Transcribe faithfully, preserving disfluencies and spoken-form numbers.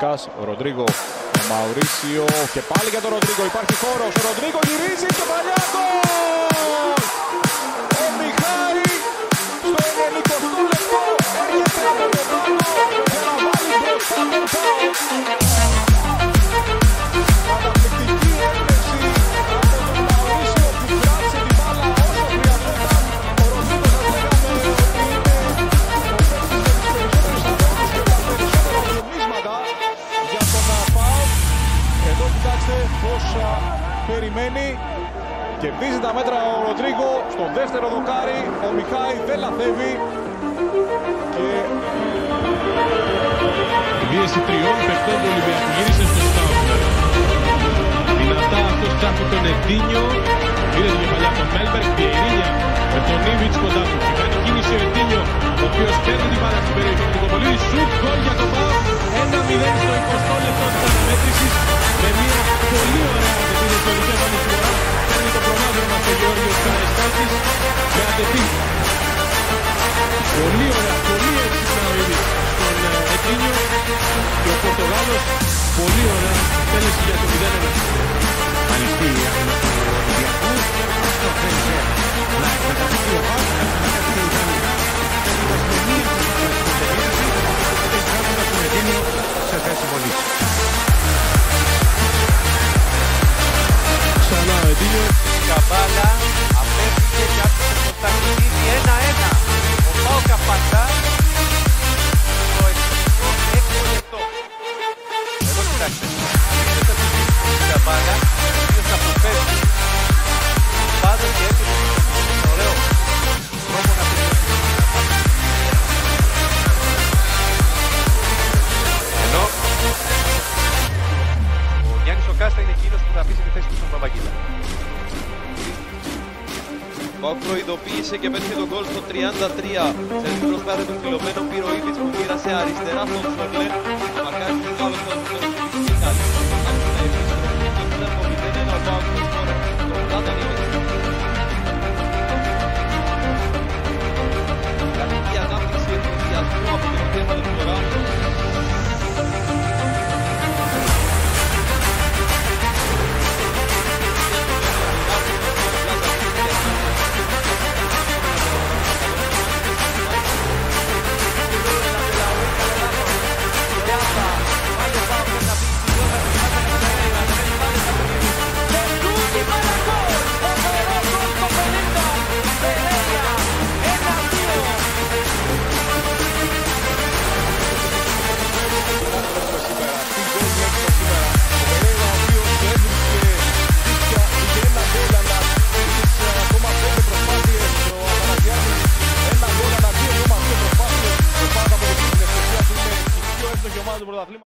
Φάκας, ο Ροντρίγκο, ο Μαουρίσιο και πάλι για τον Ροντρίγκο. Υπάρχει χώρος, ο Ροντρίγκο γυρίζει και παλιά γκολ! Ο Μιχάη στο ενενηκοστό λεπτό έρχεται από το πάνω για να βάλει μπροστά τον ΠΑΟΚ. Καταπληκτική έμπνευση από τον Μαουρίσιο που κράτησε την μπάλα όσο χρειαζόταν. Ο Ροντρίγκο θα λέγαμε ότι είναι ο παίκτης με τις περισσότερες αγώνες και τα περισσότερα γεμίσματα για τον ΠΑΟΚ. Εδώ κοιτάξτε πώς περιμένει. Κερδίζει τα μέτρα ο Ροντρίγκο στο δεύτερο δοκάρι. Ο Μιχάη δεν λαθεύει. Και... Η πίεση τριών παιχτών του Ολυμπιακού γύρισε στο Στάουνερ. Δυνατά αυτός ψάχνει τον Εντίνιο. Πήρε την κεφαλιά από τον Μέλμπεργκ. Πιερίνια με τον Ήβιτς κοντά του. Και κάνει κίνηση ο Εντίνιο, ο οποίος παίρνει την μπάλα στην περιοχή του Νικοπολίδη. Σουτ γκολ για τον ΠΑΟΚ. ένα μηδέν στο εικοστό λεπτό της αναμέτρησης. Με μια πολύ ωραία αρχιτεκτονική επανεισφορά. Παίρνει το προνόμιο στο Γεώργιος Καραϊσκάκης με αντετή. Πολύ ωραία, πολύ έξυπνα ο Ήβιτς στον Εντίνιο. Και ο Πορτογάλος πολύ ωραία τέλεση για το μηδέν ένα. Ανοιχτή η άμυνα του Ολυμπιακού. Αυτό θέλησε να εκμεταλλευτεί ο ΠΑΟΚ, να ξανακάτσει την άμυνα. Έχοντας με μία στην περίπτωση, εισβάλλοντας τον Εντίνιο σε θέση βολής. Ξανά ο Εντίνιο. Καμπάλα απέφυγε και άπτωσε το ταχυδίδι ένα ένα. Ο ΠΑΟΚ απαντά στο εξαιρετικό έξι λεπτό. Εδώ κοιτάξτε. Καμπάλα, ο οποίος αποφεύγει πάντα και έρχεται στο ωραίο τρόπο να τελειώσει. Ενώ ο Γιάννης ο Κάστα είναι εκείνος που θα αφήσει τη θέση του στον Παπαγγίλα. Ο ΠΑΟΚ προειδοποίησε και πέτυχε τον γκολ στο τριάντα τρία. Σε την προσπάθεια του Φιλωμένου πήρε ο Ήβιτς που πήρασε αριστερά στον Σόκλε. Μαρκάζει την κάλο στον Σόκλε και καλή. Καλή ανάπτυξη ενθουσιασμού από την οποία θα τον προγράμμουν. το πρωταθλήμα.